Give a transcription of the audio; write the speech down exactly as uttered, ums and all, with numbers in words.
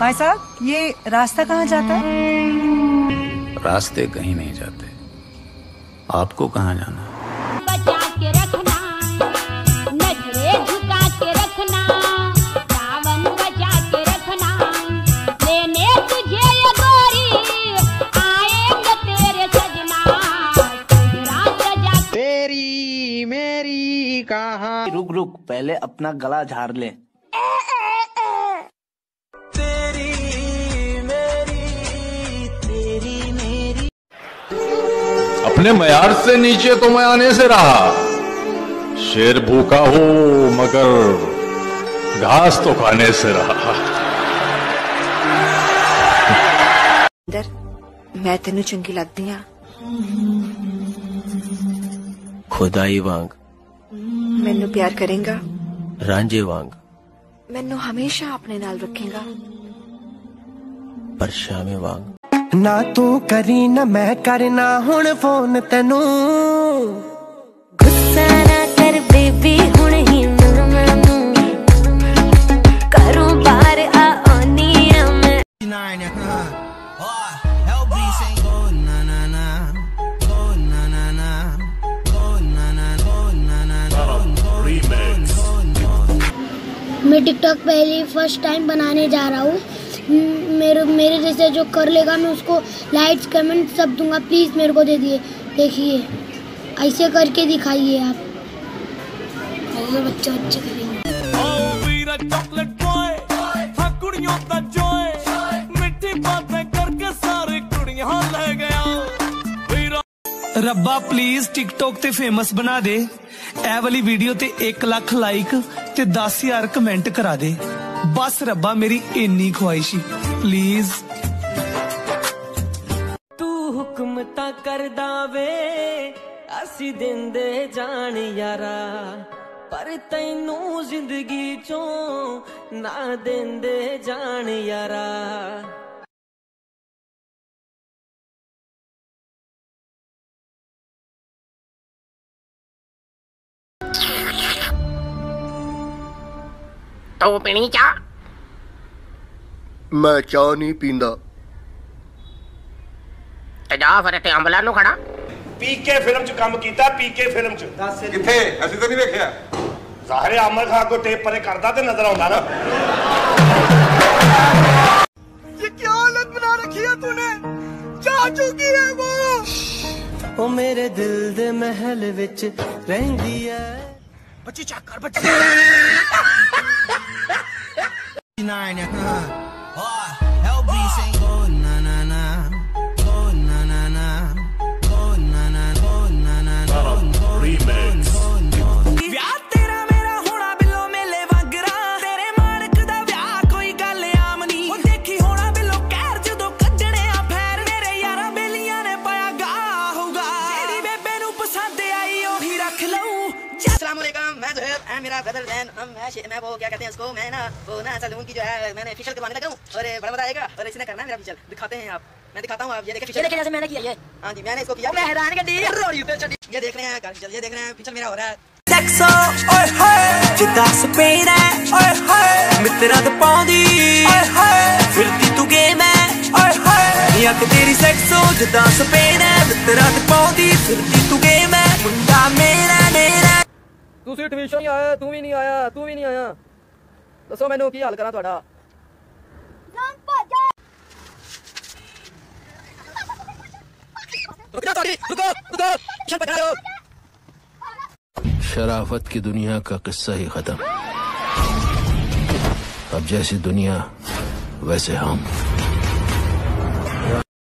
भाई साहब, ये रास्ता कहाँ जाता है? रास्ते कहीं नहीं जाते, आपको कहाँ जाना है? बचा के रखना, नजरे झुका के रखना, सावन बचा के रखना, लेने तुझे ये गोरी, आएंगे तेरे सजना, तेरा सजा। तेरी मेरी कहाँ। रुक रुक, पहले अपना गला झाड़ ले। अपने मयार से नीचे तो मैं आने से रहा। शेर भूखा हो मगर घास तो खाने से रहा। मैं तेनू चंगी लगती हाँ। खुदाई वांग मैनू प्यार करेगा। रांझे वांग मैनू हमेशा अपने नाल रखेगा। परछावे वांग ना तू करी ना मैं करना हुण फोन तेनू। गुस्सा ना कर बेबी, हुण ही मैं करूं बार आ ओनी मैं। मैं टिकटॉक पहले फर्स्ट टाइम बनाने जा रहा हूँ। मेरे मेरे जैसे जो कर लेगा मैं उसको लाइक्स कमेंट सब दूंगा। प्लीज़ मेरे को दे दिए। देखिए ऐसे करके दिखाइए आप। ऐसे बच्चे बच्चे करेंगे। रब्बा प्लीज टिकटॉक ते फेमस बना दे। ए वाली वीडियो ते एक लाख लाइक ते दस हजार कमेंट करा दे। बस रब्बा मेरी इन्नी ख्वाहिश प्लीज। तू हुक्म ता कर दावे असी दिंदे जान यारा, पर तैनू जिंदगी चों ना दिंदे जान यारा। तो पीनी चाह? मैं चाह नहीं पींदा। ते जा फिर इत्थे अंबला नू खड़ा। पीके फिल्म च काम कीता, पीके फिल्म च। किथे? ਅਸੀਂ ਤਾਂ ਨਹੀਂ ਵੇਖਿਆ। ਜ਼ਾਹਿਰ आमर खान को टेप परे करदा ते नजर आउंदा ना। ये क्या हालत बना रखी है तूने? जा चुकी है वो। ओ मेरे दिल दे महल विच रहंदी है। बच्ची चेक कर बच्ची। Nine, huh? Oh, L B saying go na na na, go na na na, go na na, go na na na, go remix. ਵਿਆਹ ਤੇਰਾ ਮੇਰਾ ਹੋਣਾ ਬਿੱਲੋ ਮੇਲੇ ਵਾਂਗਰਾ, ਤੇਰੇ ਮਾਲਕ ਦਾ ਵਿਆਹ ਕੋਈ ਗੱਲ ਆਮ ਨਹੀਂ। ਉਹ ਦੇਖੀ ਹੋਣਾ ਬਿੱਲੋ ਕਹਿਰ ਜਦੋਂ ਕੱਢਣੇ ਆ ਫੈਰ, ਮੇਰੇ ਯਾਰਾਂ ਬੇਲੀਆਂ ਨੇ ਪਾਇਆ ਗਾ ਹੋਊਗਾ। ਜਿਹੜੀ ਬੇਬੇ ਨੂੰ ਪਸੰਦ ਆਈ ਉਹੀ ਰੱਖ ਲਊ। अस्सलाम वालेकुम, मैं ज़ोहैर, मैं मेरा ब्रदर ज़ैन, हम मैं मैं वो क्या कहते हैं उसको, मैं ना वो ना सैलून की जो है मैंने फेशियल करवाने लगा हूँ और बड़ा बड़ा आएगा और इसने करना है मेरा फेशियल। दिखाते हैं आप, मैं दिखाता हूँ आप। ये देखें फेशियल, देखिए जैसे मैंने किया ये। हाँ जी मैंने इसको किया। मैं हैरान कर दी। ये देख रहे हैं फेशियल, ये देख रहे हैं फेशियल मेरा हो रहा है। ਸੈਕਸੋ ਓਏ ਹੋਏ ਜਿੱਦਾਂ ਸਪੇਨ ਹੈ ਓਏ ਹੋਏ, ਮਿੱਤਰਾਂ ਤੇ ਪਾਉਂਦੀ ਓਏ ਹੋਏ, ਫਿਰਦੀ ਤੂੰ ਗੇਮ ਹੈ ਓਏ ਹੋਏ। ਯਾਕ ਤੇਰੀ ਸੈਕਸੋ ਜਿੱਦਾਂ ਸਪੇਨ ਹੈ, ਮਿੱਤਰਾਂ ਤੇ ਪਾਉਂਦੀ ਫਿਰਦੀ ਤੂੰ ਗੇਮ ਹੈ। ਮੁੰਡਾ ਮੇਰਾ ਮੇਰਾ। ਤੁਸੀਂ ਟਿਊਸ਼ਨ ਨਹੀਂ ਆਇਆ, ਤੂੰ ਵੀ ਨਹੀਂ ਆਇਆ, ਤੂੰ ਵੀ ਨਹੀਂ ਆਇਆ। ਦੱਸੋ ਮੈਨੂੰ ਕੀ ਹਾਲ ਕਰਾਂ ਤੁਹਾਡਾ? शराफत की दुनिया का किस्सा ही खत्म। अब जैसी दुनिया वैसे हम।